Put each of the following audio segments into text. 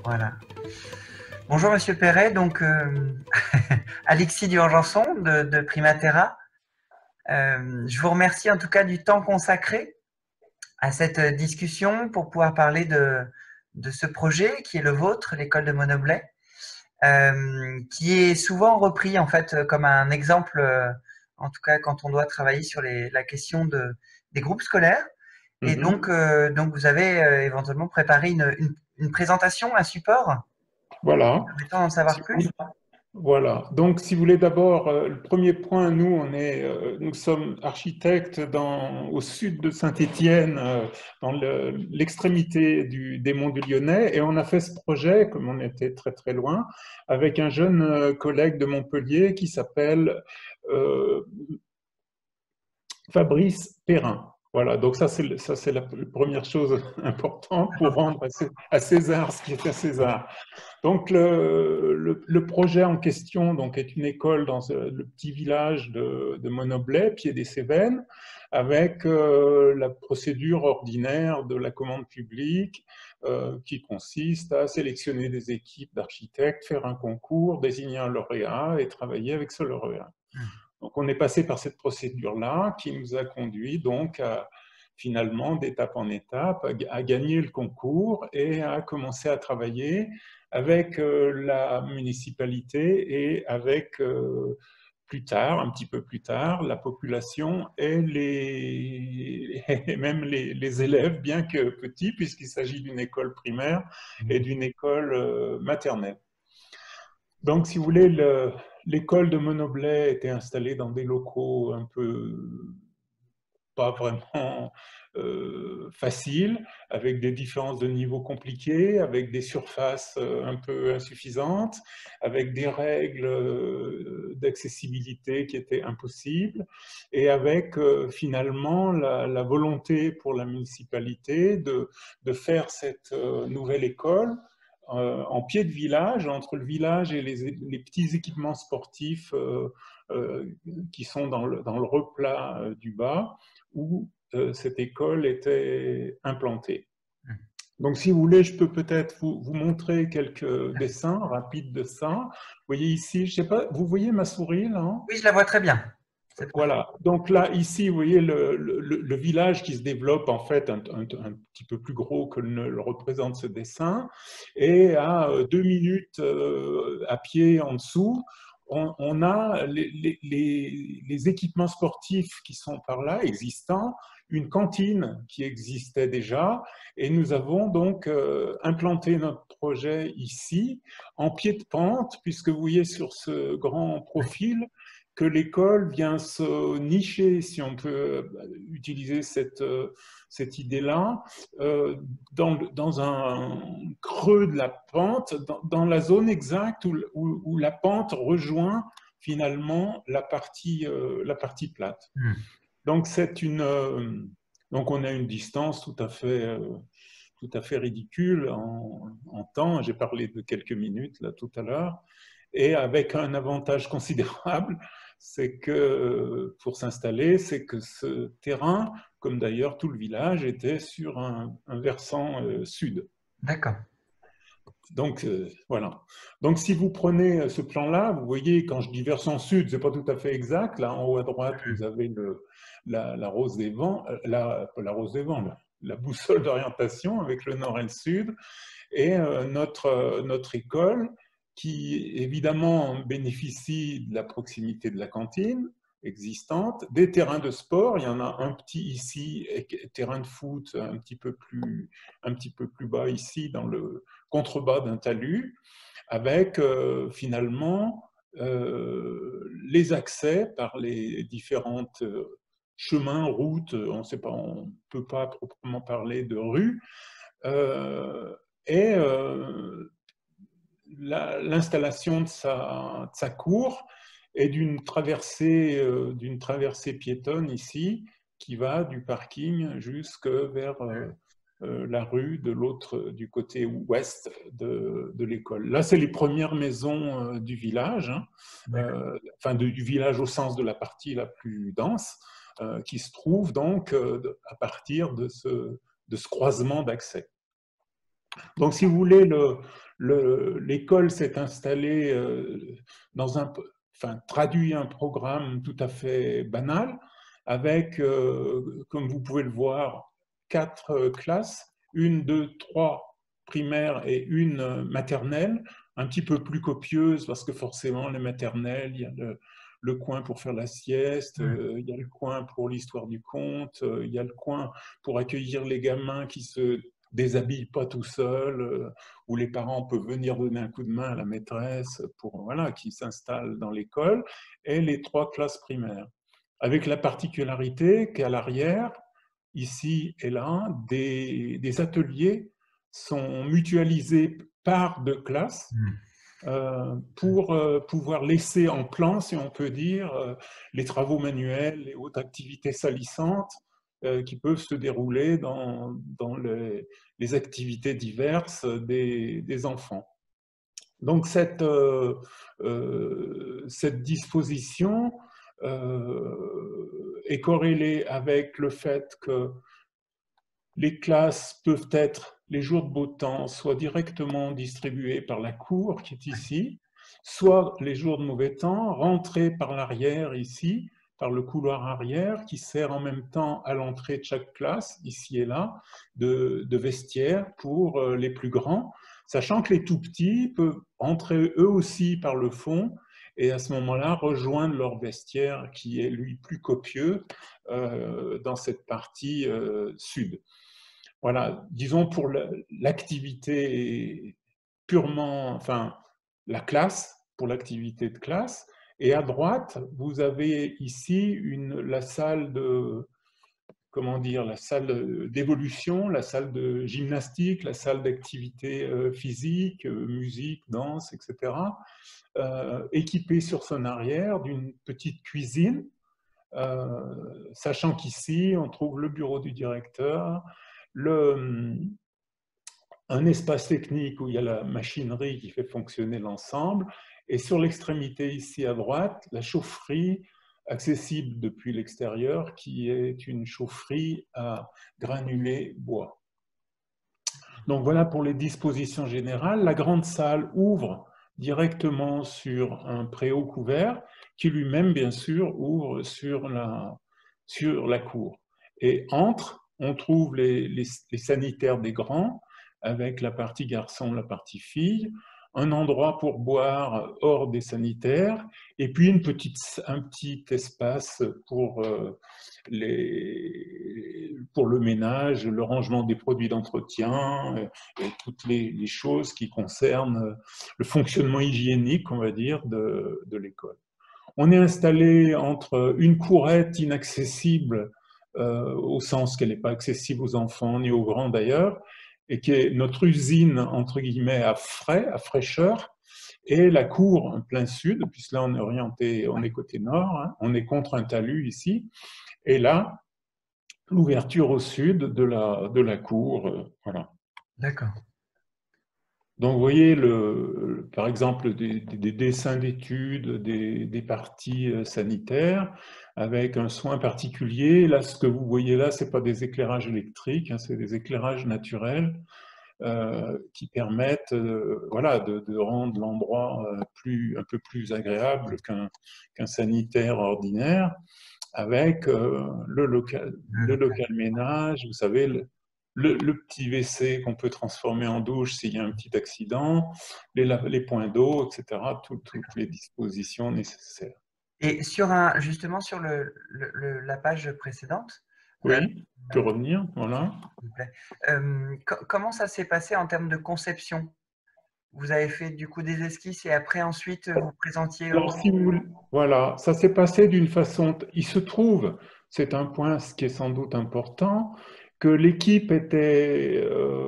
Voilà. Bonjour Monsieur Perret, donc Alexis Durjanson de Primaterra. Je vous remercie en tout cas du temps consacré à cette discussion pour pouvoir parler de ce projet qui est le vôtre, l'école de Monoblet, qui est souvent repris en fait comme un exemple, en tout cas quand on doit travailler sur la question des groupes scolaires. Et donc vous avez éventuellement préparé une présentation, un support Voilà. permettant d'en savoir plus. Voilà. Donc, si vous voulez, d'abord, le premier point, nous sommes architectes au sud de Saint-Étienne, dans l'extrémité des Monts du Lyonnais, et on a fait ce projet, comme on était très très loin, avec un jeune collègue de Montpellier qui s'appelle Fabrice Perrin. Voilà, donc ça c'est la première chose importante pour rendre à César ce qui est à César. Donc le projet en question donc, est une école dans le petit village de Monoblet, pied des Cévennes, avec la procédure ordinaire de la commande publique qui consiste à sélectionner des équipes d'architectes, faire un concours, désigner un lauréat et travailler avec ce lauréat. Donc on est passé par cette procédure-là qui nous a conduit donc finalement d'étape en étape à gagner le concours et à commencer à travailler avec la municipalité et avec plus tard, un petit peu plus tard, la population et même les élèves, bien que petits, puisqu'il s'agit d'une école primaire et d'une école maternelle. Donc, si vous voulez, l'école de Monoblet était installée dans des locaux un peu pas vraiment faciles, avec des différences de niveau compliquées, avec des surfaces un peu insuffisantes, avec des règles d'accessibilité qui étaient impossibles, et avec finalement la volonté pour la municipalité de faire cette nouvelle école en pied de village, entre le village et les petits équipements sportifs qui sont dans le replat du bas, où cette école était implantée. Donc, si vous voulez, je peux peut-être vous montrer quelques dessins rapides de ça. Vous voyez ici, je ne sais pas, vous voyez ma souris là, hein? Oui, je la vois très bien. Voilà, donc là, ici, vous voyez le village qui se développe en fait un petit peu plus gros que le représente ce dessin, et à 2 minutes à pied en dessous, on a les équipements sportifs qui sont par là, existants, une cantine qui existait déjà, et nous avons donc implanté notre projet ici, en pied de pente, puisque vous voyez sur ce grand profil, que l'école vient se nicher, si on peut utiliser cette idée-là, dans un creux de la pente, dans la zone exacte où la pente rejoint finalement la partie plate. Donc, donc on a une distance tout à fait ridicule en temps. J'ai parlé de quelques minutes là tout à l'heure. Et avec un avantage considérable, c'est que pour s'installer, c'est que ce terrain, comme d'ailleurs tout le village, était sur un versant sud. D'accord. Donc voilà. Donc si vous prenez ce plan-là, vous voyez, quand je dis versant sud, c'est pas tout à fait exact. Là, en haut à droite, vous avez la rose des vents, la rose des vents, la boussole d'orientation avec le nord et le sud, et notre école, qui évidemment bénéficie de la proximité de la cantine existante, des terrains de sport. Il y en a un petit ici, terrain de foot un petit peu plus bas ici, dans le contrebas d'un talus, avec finalement les accès par les différentes chemins, routes, on ne peut pas proprement parler de rue, et l'installation de sa cour et d'une traversée piétonne ici qui va du parking jusque vers la rue du côté ouest de l'école. Là, c'est les premières maisons du village, hein, enfin du village au sens de la partie la plus dense, qui se trouve donc à partir de ce croisement d'accès. Donc, si vous voulez, l'école s'est installée dans traduit un programme tout à fait banal, avec, comme vous pouvez le voir, 4 classes, 1, 2, 3 primaires et une maternelle, un petit peu plus copieuse, parce que forcément, les maternelles, il y a le coin pour faire la sieste, il y a le coin pour l'histoire du conte, il y a le coin pour accueillir les gamins qui se déshabillent pas tout seuls, où les parents peuvent venir donner un coup de main à la maîtresse pour, voilà, qui s'installe dans l'école, et les 3 classes primaires. Avec la particularité qu'à l'arrière, ici et là, des ateliers sont mutualisés par 2 classes pour pouvoir laisser en plan, si on peut dire, les travaux manuels et autres activités salissantes qui peuvent se dérouler dans les activités diverses des enfants. Donc cette disposition est corrélée avec le fait que les classes peuvent être, les jours de beau temps, soit directement distribuées par la cour qui est ici, soit les jours de mauvais temps, rentrées par l'arrière ici, par le couloir arrière, qui sert en même temps à l'entrée de chaque classe, ici et là, de vestiaire pour les plus grands, sachant que les tout petits peuvent entrer eux aussi par le fond et à ce moment-là rejoindre leur vestiaire qui est lui plus copieux dans cette partie sud. Voilà, disons pour l'activité purement, enfin la classe, pour l'activité de classe. Et à droite, vous avez ici la salle de, comment dire, la salle d'évolution, la salle de gymnastique, la salle d'activité physique, musique, danse, etc. Équipée sur son arrière d'une petite cuisine, sachant qu'ici, on trouve le bureau du directeur, un espace technique où il y a la machinerie qui fait fonctionner l'ensemble, et sur l'extrémité ici à droite, la chaufferie accessible depuis l'extérieur, qui est une chaufferie à granulés bois. Donc voilà pour les dispositions générales. La grande salle ouvre directement sur un préau couvert, qui lui-même, bien sûr, ouvre sur la cour. Et entre, on trouve les sanitaires des grands, avec la partie garçon, la partie fille, un endroit pour boire hors des sanitaires, et puis un petit espace pour le ménage, le rangement des produits d'entretien, et toutes les choses qui concernent le fonctionnement hygiénique, on va dire, de l'école. On est installé entre une courette inaccessible, au sens qu'elle n'est pas accessible aux enfants ni aux grands d'ailleurs, et qui est notre usine, entre guillemets, à fraîcheur, et la cour en plein sud, puisque là on est orienté, on est côté nord, hein, on est contre un talus ici, et là, l'ouverture au sud de la cour, voilà. D'accord. Donc, vous voyez, par exemple, des dessins d'études, des parties sanitaires, avec un soin particulier. Là, ce que vous voyez là, ce n'est pas des éclairages électriques, hein, c'est des éclairages naturels qui permettent voilà, de rendre l'endroit un peu plus agréable qu'un sanitaire ordinaire, avec le local ménage, vous savez, le petit WC qu'on peut transformer en douche s'il y a un petit accident, les points d'eau, etc., toutes les dispositions nécessaires. Et justement sur la page précédente, Oui, je peux revenir, voilà. s'il vous plaît. Comment ça s'est passé en termes de conception? Vous avez fait du coup des esquisses et après ensuite vous présentiez Alors, si vous voulez, voilà, ça s'est passé d'une façon. Il se trouve, c'est un point ce qui est sans doute important, que l'équipe était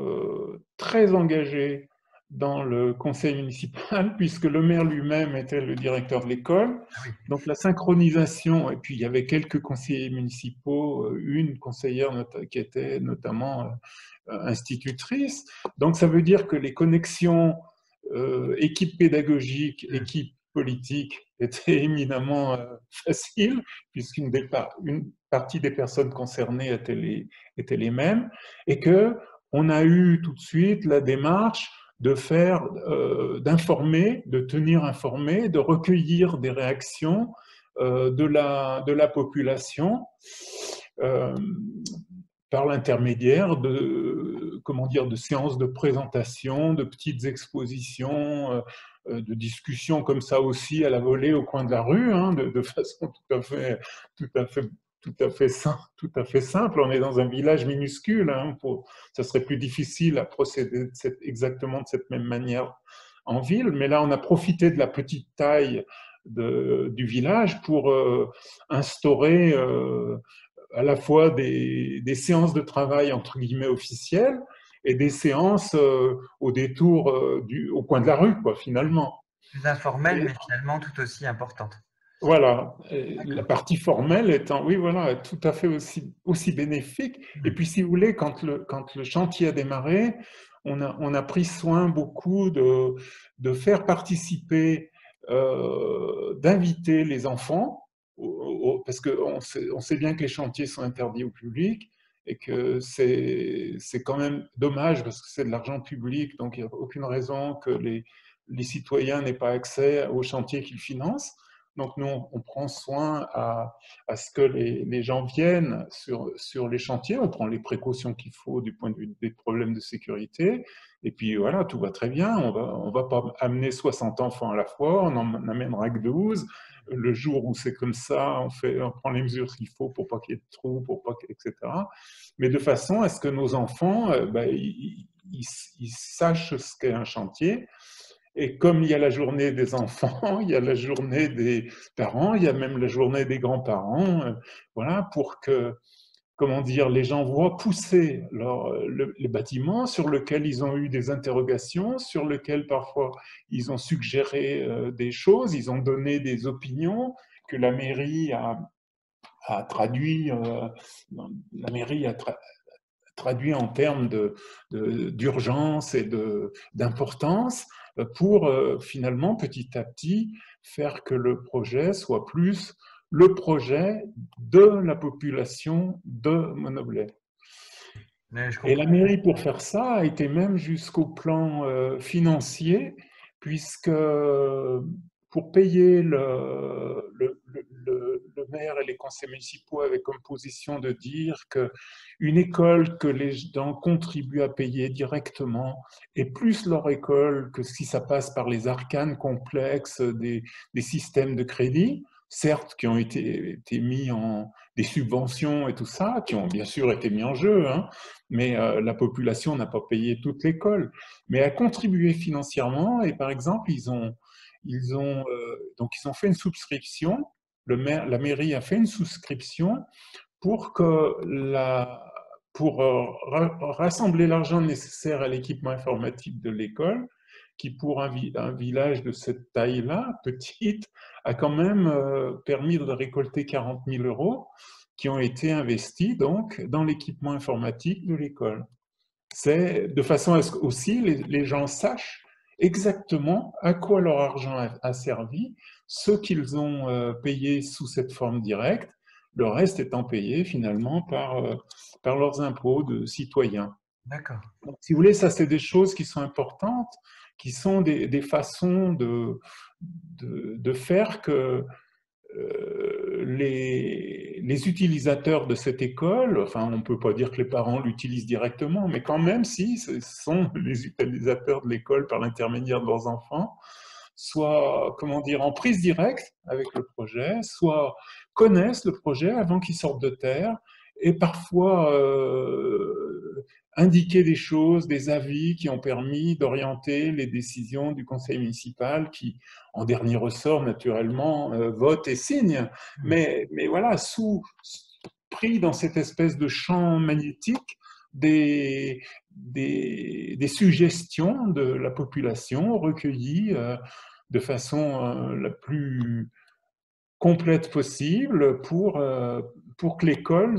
très engagée dans le conseil municipal, puisque le maire lui-même était le directeur de l'école. Donc la synchronisation, et puis il y avait quelques conseillers municipaux, une conseillère qui était notamment institutrice. Donc ça veut dire que les connexions équipe pédagogique, équipe politique étaient éminemment faciles, puisqu'une partie des personnes concernées étaient les mêmes, et qu'on a eu tout de suite la démarche d'informer, de tenir informé, de recueillir des réactions de la population par l'intermédiaire de, comment dire, de séances de présentation, de petites expositions, de discussions comme ça aussi à la volée au coin de la rue, hein, de façon tout à fait, tout à fait simple. On est dans un village minuscule, hein, ça serait plus difficile à procéder exactement de cette même manière en ville, mais là on a profité de la petite taille du village pour instaurer à la fois des séances de travail entre guillemets officielles et des séances au détour au coin de la rue, quoi, finalement. Plus informelle, Et mais finalement tout aussi importante. voilà, la partie formelle étant, oui, voilà, tout à fait aussi bénéfique. Et puis, si vous voulez, quand le chantier a démarré, on a pris soin beaucoup de faire participer, d'inviter les enfants, parce qu'on sait bien que les chantiers sont interdits au public et que c'est quand même dommage parce que c'est de l'argent public, donc il n'y a aucune raison que les citoyens n'aient pas accès aux chantiers qu'ils financent. Donc nous, on prend soin à ce que les gens viennent sur les chantiers, on prend les précautions qu'il faut du point de vue des problèmes de sécurité, et puis voilà, tout va très bien, on va pas amener 60 enfants à la fois, on n'en amènera que 12, le jour où c'est comme ça, on prend les mesures qu'il faut pour pas qu'il y ait de trous, etc. Mais de façon à ce que nos enfants, ils sachent ce qu'est un chantier. Et comme il y a la journée des enfants, il y a la journée des parents, il y a même la journée des grands-parents, voilà, pour que, comment dire, les gens voient pousser les bâtiments sur lesquels ils ont eu des interrogations, sur lesquels parfois ils ont suggéré des choses, ils ont donné des opinions que la mairie a traduit, la mairie a traduit en termes d'urgence et d'importance pour finalement petit à petit faire que le projet soit plus le projet de la population de Monoblet. Et la mairie, pour faire ça, a été même jusqu'au plan financier, puisque pour payer le maire et les conseils municipaux avaient comme position de dire qu'une école que les gens contribuent à payer directement est plus leur école que si ça passe par les arcanes complexes des systèmes de crédit, certes qui ont été mis en des subventions et tout ça, qui ont bien sûr été mis en jeu, hein, mais la population n'a pas payé toute l'école, mais a contribué financièrement. Et par exemple, ils ont fait une souscription. La mairie a fait une souscription pour rassembler l'argent nécessaire à l'équipement informatique de l'école, qui pour un village de cette taille-là, petite, a quand même permis de récolter 40 000 € qui ont été investis donc dans l'équipement informatique de l'école. C'est de façon à ce que aussi les gens sachent exactement à quoi leur argent a servi, ce qu'ils ont payé sous cette forme directe, le reste étant payé finalement par leurs impôts de citoyens. D'accord. Donc, si vous voulez, ça c'est des choses qui sont importantes, qui sont des façons de faire que les utilisateurs de cette école, enfin on ne peut pas dire que les parents l'utilisent directement, mais quand même si ce sont les utilisateurs de l'école par l'intermédiaire de leurs enfants, soit, comment dire, en prise directe avec le projet, soit connaissent le projet avant qu'il sorte de terre, et parfois indiquer des choses, des avis qui ont permis d'orienter les décisions du conseil municipal qui, en dernier ressort, naturellement, vote et signe. Mais voilà, pris dans cette espèce de champ magnétique des suggestions de la population recueillies de façon la plus complète possible pour que l'école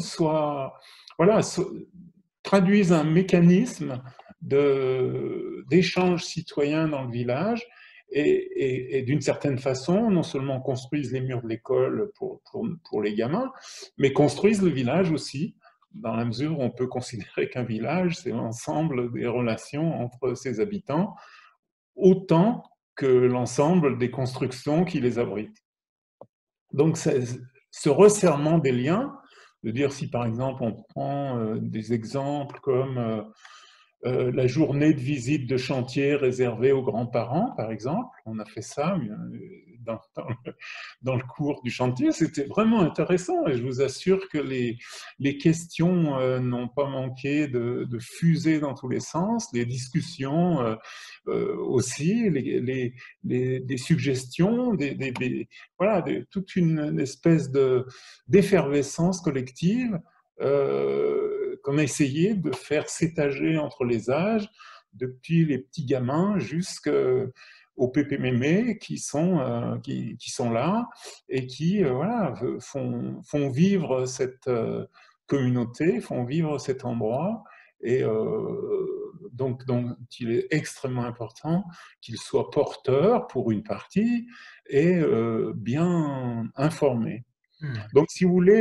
traduise un mécanisme d'échange citoyen dans le village et d'une certaine façon, non seulement construise les murs de l'école pour les gamins, mais construise le village aussi dans la mesure où on peut considérer qu'un village, c'est l'ensemble des relations entre ses habitants, autant que l'ensemble des constructions qui les abritent. Donc, ce resserrement des liens, de dire si par exemple on prend des exemples comme la journée de visite de chantier réservée aux grands-parents, par exemple, on a fait ça dans le cours du chantier, c'était vraiment intéressant et je vous assure que les questions n'ont pas manqué de fuser dans tous les sens, les discussions aussi, des suggestions, voilà, toute une espèce d'effervescence collective qu'on a essayé de faire s'étager entre les âges, depuis les petits gamins jusqu'aux pépé mémés qui sont là et qui voilà, font vivre cette communauté, font vivre cet endroit. Et donc, il est extrêmement important qu'il soit porteur pour une partie et bien informé. Donc, si vous voulez,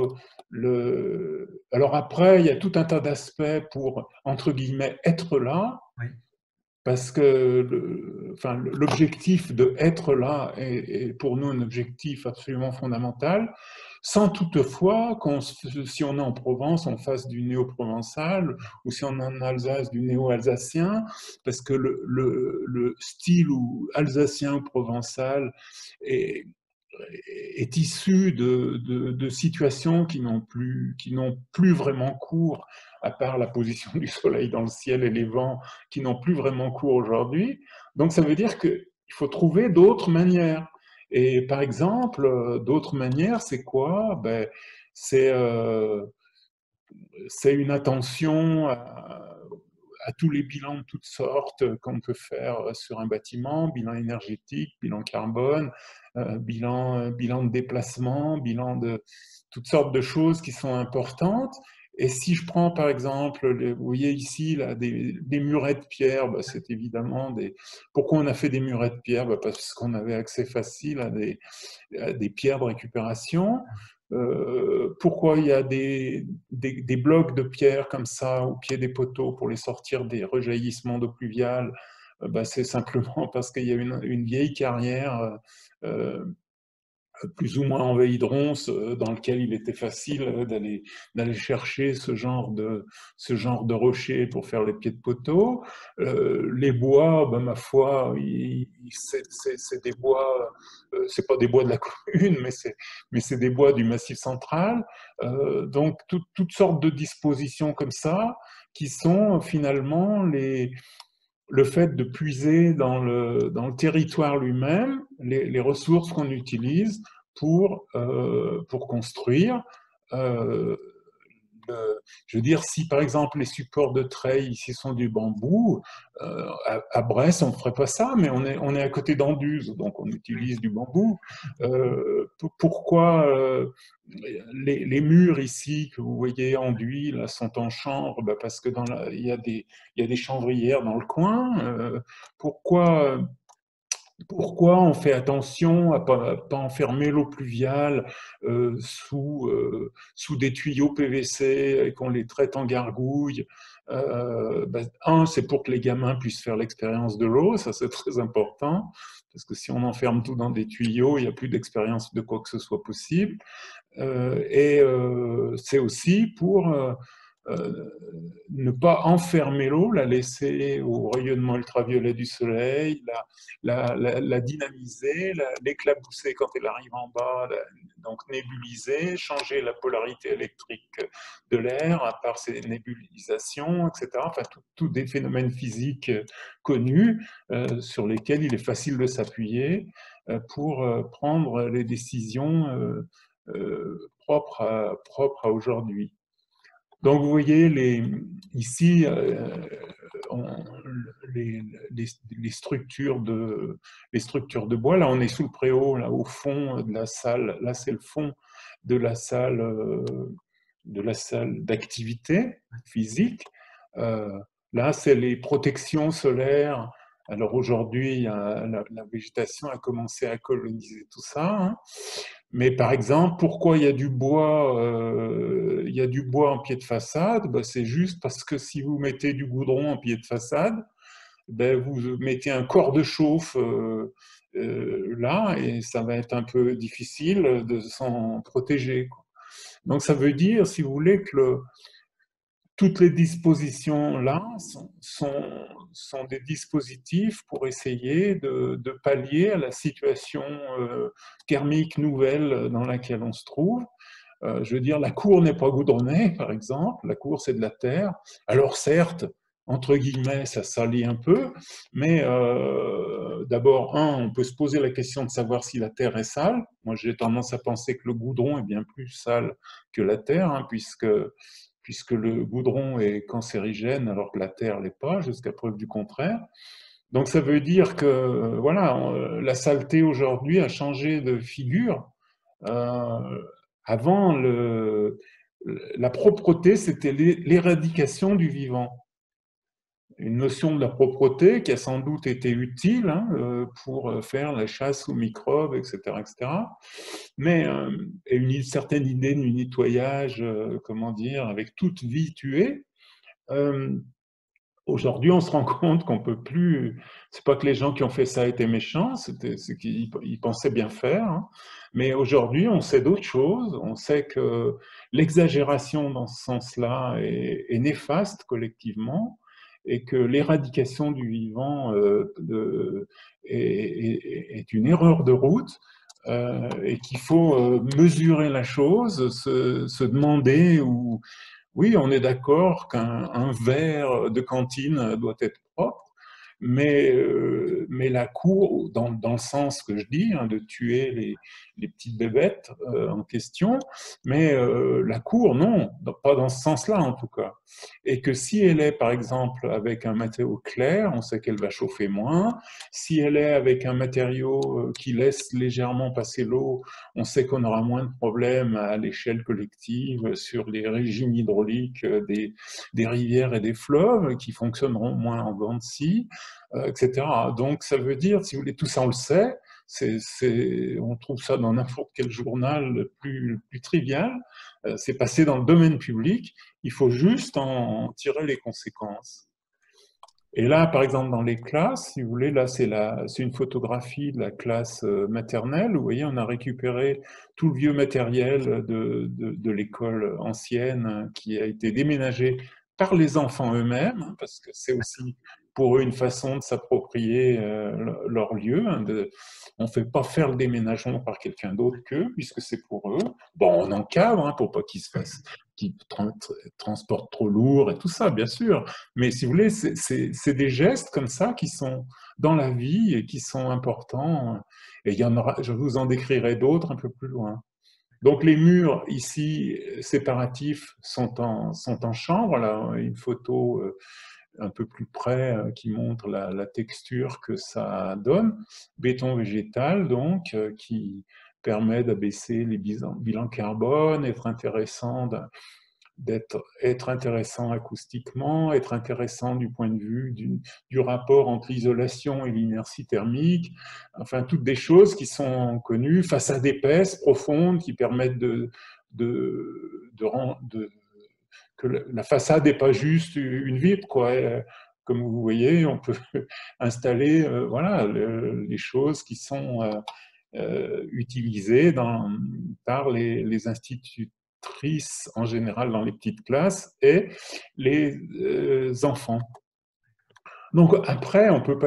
alors après, il y a tout un tas d'aspects pour, entre guillemets, être là, Oui. parce que l'objectif de être là est pour nous un objectif absolument fondamental, sans toutefois, si on est en Provence, on fasse du néo-provençal, ou si on est en Alsace, du néo-alsacien, parce que le style alsacien ou provençal est issu de situations qui n'ont plus vraiment cours, à part la position du soleil dans le ciel et les vents qui n'ont plus vraiment cours aujourd'hui. Donc ça veut dire qu'il faut trouver d'autres manières. Et par exemple, d'autres manières, c'est quoi? Ben, c'est une attention à tous les bilans de toutes sortes qu'on peut faire sur un bâtiment, bilan énergétique, bilan carbone, bilan de déplacement, bilan de toutes sortes de choses qui sont importantes. Et si je prends par exemple, vous voyez ici là, des murets de pierre, bah, c'est évidemment des... Pourquoi on a fait des murets de pierre? Bah, parce qu'on avait accès facile à des pierres de récupération. Pourquoi il y a des blocs de pierre comme ça au pied des poteaux pour les sortir des rejaillissements d'eau pluviale? Ben, c'est simplement parce qu'il y a une vieille carrière plus ou moins envahi de ronces, dans lequel il était facile d'aller chercher ce genre de rochers pour faire les pieds de poteau. Les bois, ben, ma foi, c'est des bois, c'est pas des bois de la commune, mais c'est des bois du Massif central. Donc toutes sortes de dispositions comme ça qui sont finalement le fait de puiser dans le territoire lui-même les ressources qu'on utilise pour construire. Euh, je veux dire, si par exemple les supports de treilles ici sont du bambou, à Brest on ne ferait pas ça, mais on est à côté d'Anduze, donc on utilise du bambou. Pourquoi les murs ici que vous voyez enduits là, sont en chanvre? Ben parce que il y a des chanvrières dans le coin. Pourquoi on fait attention à ne pas enfermer l'eau pluviale sous des tuyaux PVC et qu'on les traite en gargouille? C'est pour que les gamins puissent faire l'expérience de l'eau, ça c'est très important, parce que si on enferme tout dans des tuyaux, il n'y a plus d'expérience de quoi que ce soit possible. C'est aussi pour ne pas enfermer l'eau, la laisser au rayonnement ultraviolet du soleil, la dynamiser, l'éclabousser quand elle arrive en bas, donc nébuliser, changer la polarité électrique de l'air à part ces nébulisations, etc. Enfin, tous des phénomènes physiques connus sur lesquels il est facile de s'appuyer pour prendre les décisions propres à aujourd'hui. Donc vous voyez ici les structures de bois. Là on est sous le préau, là au fond de la salle. Là c'est le fond de la salle d'activité physique. Là c'est les protections solaires. Alors aujourd'hui la végétation a commencé à coloniser tout ça, hein. Mais par exemple, pourquoi il y a du bois en pied de façade? Ben, c'est juste parce que si vous mettez du goudron en pied de façade, ben, vous mettez un corps de chauffe là et ça va être un peu difficile de s'en protéger, quoi. Donc ça veut dire, si vous voulez, que toutes les dispositions là sont des dispositifs pour essayer de pallier à la situation thermique nouvelle dans laquelle on se trouve. Je veux dire, la cour n'est pas goudronnée, par exemple, la cour c'est de la terre. Alors certes, entre guillemets, ça salit un peu, mais d'abord, on peut se poser la question de savoir si la terre est sale. Moi, j'ai tendance à penser que le goudron est bien plus sale que la terre, hein, puisque le goudron est cancérigène alors que la terre l'est pas, jusqu'à preuve du contraire. Donc ça veut dire que voilà, la saleté aujourd'hui a changé de figure. Euh, Avant, la propreté, c'était l'éradication du vivant. Une notion de la propreté qui a sans doute été utile, hein, pour faire la chasse aux microbes, etc., etc. Mais une certaine idée du nettoyage, comment dire, avec toute vie tuée. Euh, Aujourd'hui, on se rend compte qu'on peut plus. C'est pas que les gens qui ont fait ça étaient méchants, c'est qu'ils pensaient bien faire, hein. Mais aujourd'hui, on sait d'autres choses. On sait que l'exagération dans ce sens-là est néfaste collectivement et que l'éradication du vivant est une erreur de route. Et qu'il faut mesurer la chose, se demander où, oui, on est d'accord qu'un verre de cantine doit être propre, mais la cour, dans le sens que je dis, hein, de tuer les petites bébêtes en question, mais la cour, non, pas dans ce sens-là en tout cas. Et que si elle est, par exemple, avec un matériau clair, on sait qu'elle va chauffer moins. Si elle est avec un matériau qui laisse légèrement passer l'eau, on sait qu'on aura moins de problèmes à l'échelle collective sur les régimes hydrauliques des rivières et des fleuves qui fonctionneront moins en dents de scie, etc. Donc ça veut dire, si vous voulez, tout ça on le sait, on trouve ça dans n'importe quel journal plus trivial, c'est passé dans le domaine public, il faut juste en tirer les conséquences. Et là, par exemple, dans les classes, si vous voulez, là, c'est une photographie de la classe maternelle. Vous voyez, on a récupéré tout le vieux matériel de l'école ancienne qui a été déménagé par les enfants eux-mêmes, parce que c'est aussi pour eux une façon de s'approprier leur lieu. On ne fait pas faire le déménagement par quelqu'un d'autre qu'eux, puisque c'est pour eux. Bon, on encadre pour pas qu'ils transportent trop lourd et tout ça, bien sûr. Mais si vous voulez, c'est des gestes comme ça qui sont dans la vie et qui sont importants. Et il y en aura, je vous en décrirai d'autres un peu plus loin. Donc les murs ici séparatifs sont en chambre. Là, une photo un peu plus près qui montre la texture que ça donne. Béton végétal, donc, qui permet d'abaisser les bilans carbone, être intéressant acoustiquement, être intéressant du point de vue du rapport entre l'isolation et l'inertie thermique, enfin toutes des choses qui sont connues, façade épaisse, profonde, qui permettent que la façade n'est pas juste une vitre, quoi. Comme vous voyez, on peut installer voilà, les choses qui sont utilisées par les institutrices en général dans les petites classes et les enfants. Donc après, on peut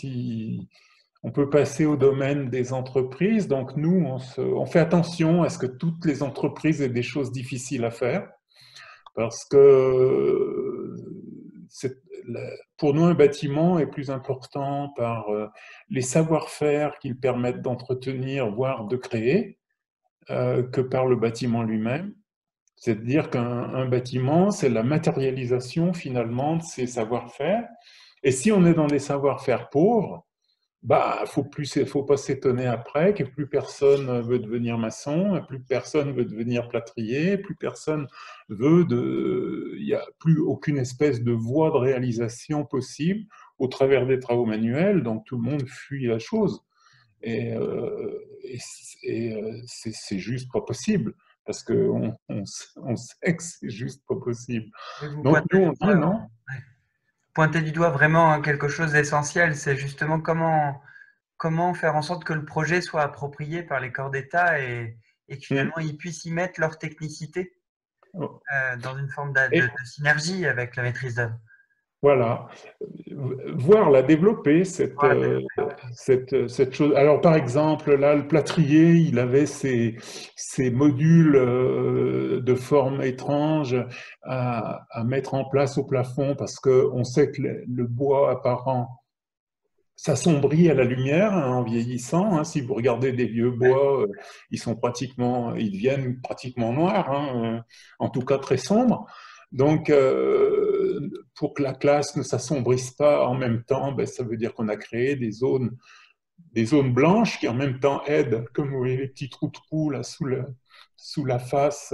passer au domaine des entreprises. Donc nous, on fait attention à ce que toutes les entreprises aient des choses difficiles à faire. Parce que pour nous, un bâtiment est plus important par les savoir-faire qu'il permettent d'entretenir, voire de créer, que par le bâtiment lui-même. C'est-à-dire qu'un bâtiment, c'est la matérialisation finalement de ses savoir-faire. Et si on est dans des savoir-faire pauvres, bah, faut pas s'étonner après que plus personne veut devenir maçon, plus personne veut devenir plâtrier, plus personne il n'y a plus aucune espèce de voie de réalisation possible au travers des travaux manuels, donc tout le monde fuit la chose. C'est juste pas possible, parce qu'on sait que c'est juste pas possible. Oui, vous Donc pointez nous, du on dit doigt, non. ouais. Pointez du doigt vraiment hein, quelque chose d'essentiel, c'est justement comment faire en sorte que le projet soit approprié par les corps d'État et que Mm. finalement ils puissent y mettre leur technicité dans une forme Et de synergie avec la maîtrise d'œuvre. voilà, voir la développer, Voilà. cette chose. Alors, par exemple, là, le plâtrier, il avait ces modules de forme étrange à mettre en place au plafond, parce qu'on sait que le bois apparent s'assombrit à la lumière hein, en vieillissant. Hein. Si vous regardez des vieux bois, ils deviennent pratiquement noirs, hein, en tout cas très sombres. Donc, pour que la classe ne s'assombrisse pas en même temps, ben, ça veut dire qu'on a créé des zones blanches qui en même temps aident, comme vous voyez les petits trous là sous la face,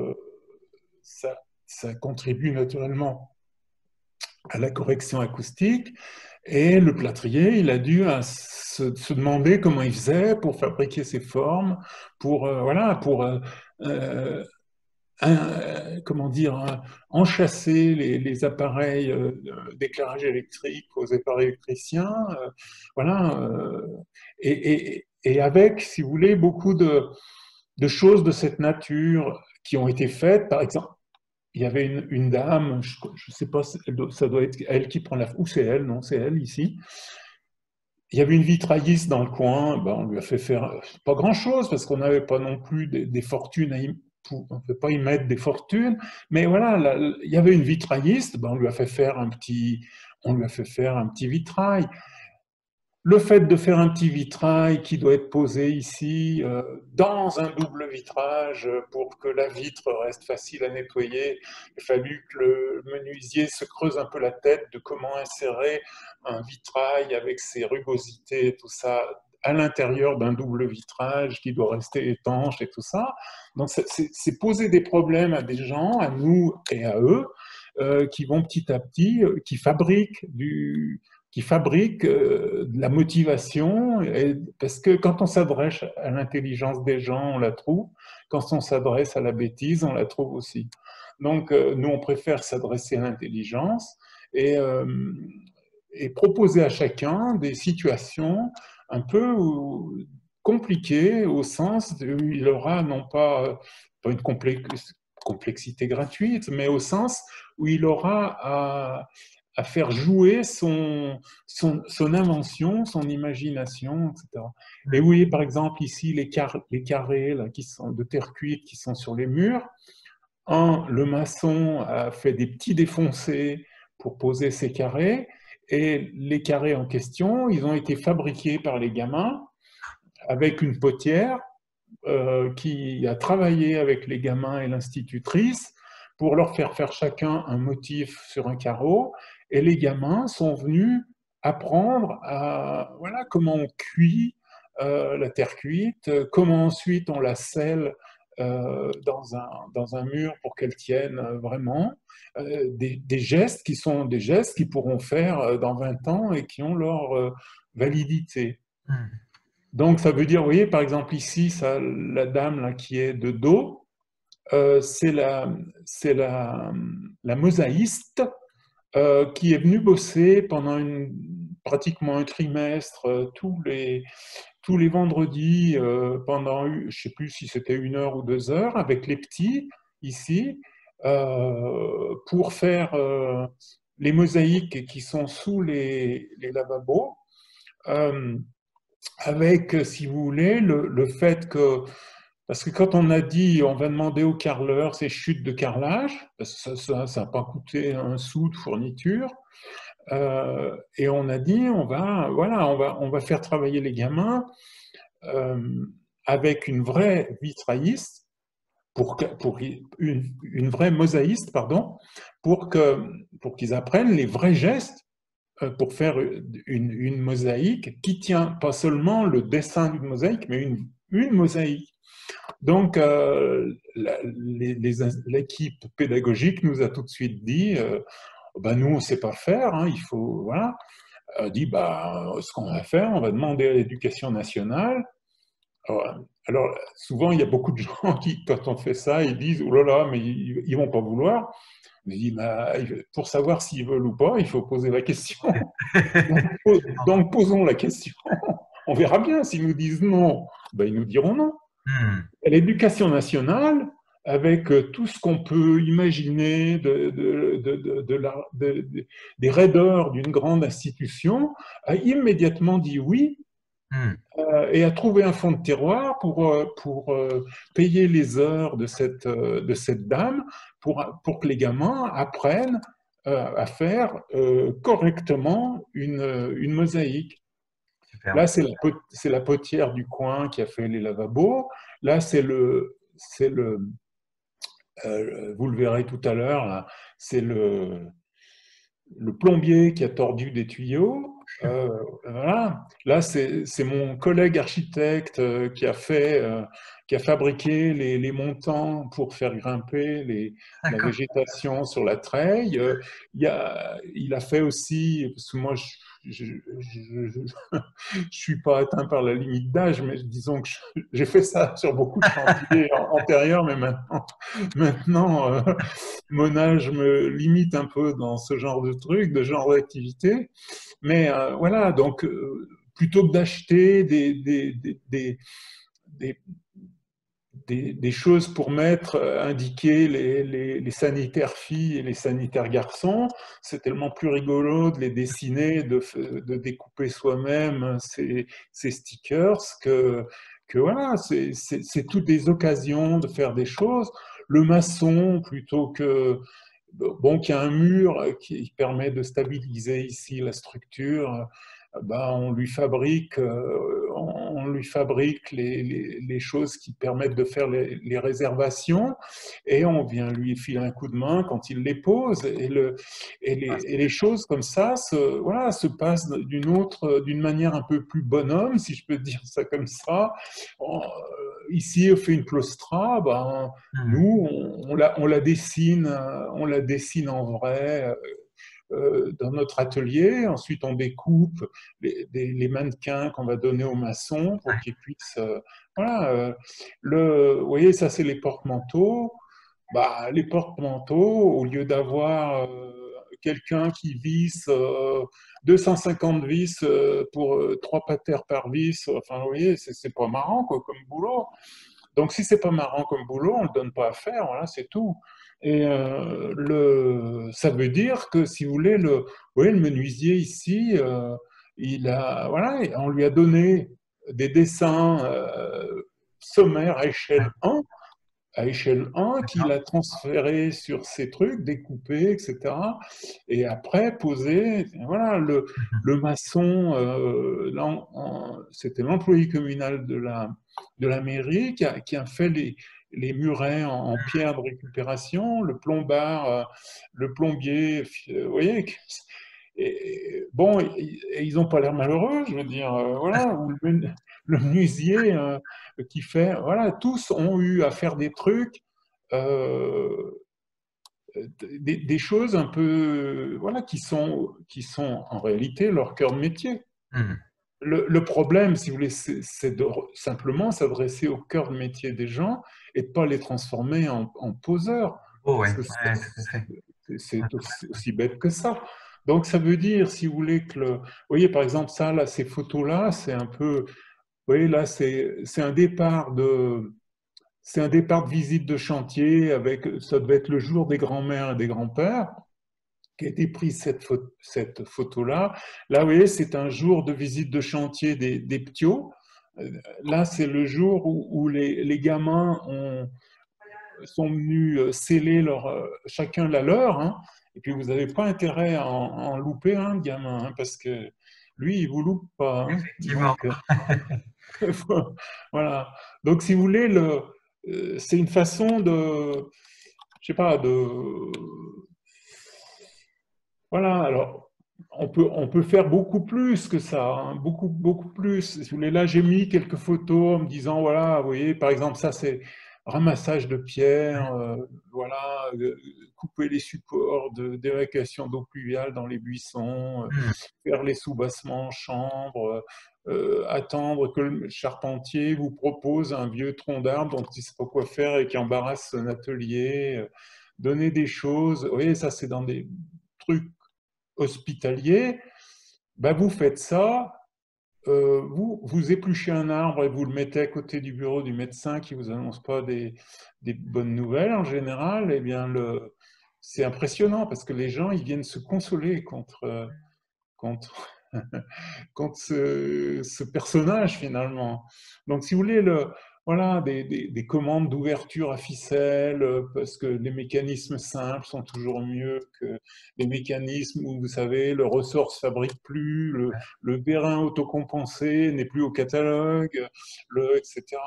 ça contribue naturellement à la correction acoustique. Et le plâtrier, il a dû se demander comment il faisait pour fabriquer ses formes, pour comment dire, enchasser les appareils d'éclairage électrique aux appareils électriciens. Voilà. Et avec, si vous voulez, beaucoup de choses de cette nature qui ont été faites. Par exemple, il y avait une dame, je ne sais pas, ça doit être elle qui prend la... Ou c'est elle, non, c'est elle ici. Il y avait une vitrailliste dans le coin, ben, on lui a fait faire pas grand-chose parce qu'on n'avait pas non plus des fortunes on ne peut pas y mettre des fortunes, mais voilà, là, il y avait une vitrailliste, ben, on lui a fait faire un petit vitrail. Le fait de faire un petit vitrail qui doit être posé ici, dans un double vitrage, pour que la vitre reste facile à nettoyer, il a fallu que le menuisier se creuse un peu la tête de comment insérer un vitrail avec ses rugosités et tout ça à l'intérieur d'un double vitrage qui doit rester étanche et tout ça. Donc c'est poser des problèmes à des gens, à nous et à eux, qui vont petit à petit, qui fabrique de la motivation, parce que quand on s'adresse à l'intelligence des gens, on la trouve. Quand on s'adresse à la bêtise, on la trouve aussi. Donc, nous, on préfère s'adresser à l'intelligence et proposer à chacun des situations un peu compliquées, au sens où il aura non pas une complexité gratuite, mais au sens où il aura à faire jouer son invention, son imagination, etc. Et oui, par exemple, ici, les carrés là, qui sont de terre cuite qui sont sur les murs, le maçon a fait des petits défoncés pour poser ces carrés, et les carrés en question, ils ont été fabriqués par les gamins avec une potière qui a travaillé avec les gamins et l'institutrice pour leur faire chacun un motif sur un carreau. Et les gamins sont venus apprendre voilà, comment on cuit la terre cuite, comment ensuite on la scelle dans un mur pour qu'elle tienne vraiment. Des gestes qui sont des gestes qu'ils pourront faire dans 20 ans et qui ont leur validité. Donc, ça veut dire, vous voyez, par exemple, ici, la dame là, qui est de dos, c'est la mosaïste qui est venue bosser pendant pratiquement un trimestre, tous les vendredis, pendant, je ne sais plus si c'était 1 heure ou 2 heures, avec les petits, ici, pour faire les mosaïques qui sont sous les lavabos. Avec, si vous voulez, le fait que, parce que quand on a dit on va demander au carreleur ces chutes de carrelage, parce que ça n'a pas coûté un sou de fourniture, et on a dit on va faire travailler les gamins avec une vraie vitrailliste, pour une vraie mosaïste, pardon, pour qu'ils apprennent les vrais gestes pour faire une mosaïque qui tient pas seulement le dessin d'une mosaïque, mais une mosaïque. Donc, l'équipe pédagogique nous a tout de suite dit ben nous, on ne sait pas faire, hein, il faut. Voilà. a dit, bah, ce qu'on va faire, on va demander à l'Éducation nationale. Alors, souvent, il y a beaucoup de gens qui, quand on fait ça, ils disent, oh là là, mais ils vont pas vouloir. Je dis, bah, pour savoir s'ils veulent ou pas, il faut poser la question. Donc, posons la question. On verra bien. S'ils nous disent non, ben, ils nous diront non. Et l'éducation nationale, avec tout ce qu'on peut imaginer des raideurs d'une grande institution, a immédiatement dit oui et a trouvé un fonds de tiroir pour payer les heures de cette dame pour que les gamins apprennent à faire correctement une mosaïque. Super. Là, c'est la potière du coin qui a fait les lavabos. Là, vous le verrez tout à l'heure, c'est le plombier qui a tordu des tuyaux. Voilà. Là, c'est mon collègue architecte qui a fabriqué les montants pour faire grimper la végétation sur la treille. Il a fait aussi, parce que moi, je suis pas atteint par la limite d'âge, mais disons que j'ai fait ça sur beaucoup de chantiers antérieurs, mais maintenant mon âge me limite un peu dans ce genre de truc, de genre d'activité. Mais voilà, donc plutôt que d'acheter des choses pour indiquer les sanitaires filles et les sanitaires garçons, c'est tellement plus rigolo de les dessiner, de découper soi-même ces stickers que voilà, c'est toutes des occasions de faire des choses. Le maçon, plutôt que bon, qu'il y a un mur qui permet de stabiliser ici la structure, ben, on lui fabrique les choses qui permettent de faire les réservations et on vient lui filer un coup de main quand il les pose. Et les choses comme ça voilà, se passent d'une manière un peu plus bonhomme, si je peux dire ça comme ça. Ici, on fait une claustra, ben, nous, on la dessine en vrai dans notre atelier. Ensuite, on découpe les mannequins qu'on va donner aux maçons pour qu'ils puissent... voilà. Vous voyez, ça, c'est les porte-manteaux. Bah, les porte-manteaux, au lieu d'avoir quelqu'un qui visse 250 vis pour 3 patères par vis, enfin, vous voyez, c'est pas marrant quoi, comme boulot. Donc, si c'est pas marrant comme boulot, on ne le donne pas à faire, voilà, c'est tout. Et ça veut dire que, si vous voulez, vous voyez, le menuisier ici, voilà, on lui a donné des dessins sommaires à échelle 1 qu'il a transféré sur ces trucs, découpés, etc. Et après, posé, voilà, le maçon, c'était l'employé communal de la mairie qui a fait les murets en pierre de récupération, le plombard, le plombier, vous voyez, bon, ils n'ont pas l'air malheureux, je veux dire, voilà, ou le menuisier qui fait, voilà, tous ont eu à faire des trucs, des choses un peu, voilà, qui sont en réalité leur cœur de métier. Le problème, si vous voulez, c'est de simplement s'adresser au cœur de métier des gens et de ne pas les transformer en poseurs. Oh, ouais, C'est aussi bête que ça. Donc, ça veut dire, si vous voulez, vous voyez, par exemple, ça, là, ces photos-là, c'est un peu... Vous voyez, là, c'est un départ de... C'est un départ de visite de chantier ça devait être le jour des grands-mères et des grands-pères qui a été prise cette photo-là. Là, vous voyez, c'est un jour de visite de chantier des ptios. Là, c'est le jour où les gamins sont venus sceller chacun la leur. Hein. Et puis, vous n'avez pas intérêt à en louper un gamin, hein, parce que lui, il ne vous loupe pas. Hein. Effectivement. Donc, voilà. Donc, si vous voulez, c'est une façon je sais pas, voilà, alors on peut faire beaucoup plus que ça, hein, beaucoup plus. Si vous voulez, là, j'ai mis quelques photos en me disant, voilà, vous voyez, par exemple, ça, c'est ramassage de pierres, voilà, couper les supports d'évacuation d'eau pluviale dans les buissons, Hmm. faire les soubassements en chambre, attendre que le charpentier vous propose un vieux tronc d'arbre dont il ne sait pas quoi faire et qui embarrasse son atelier, donner des choses. Vous voyez, ça c'est dans des trucs hospitaliers. Ben, vous faites ça, vous épluchez un arbre et vous le mettez à côté du bureau du médecin qui ne vous annonce pas des bonnes nouvelles en général, eh bien c'est impressionnant parce que les gens ils viennent se consoler contre, contre ce personnage finalement. Donc si vous voulez, voilà, des commandes d'ouverture à ficelle, parce que les mécanismes simples sont toujours mieux que les mécanismes où, vous savez, le ressort ne se fabrique plus, le bérin autocompensé n'est plus au catalogue, etc.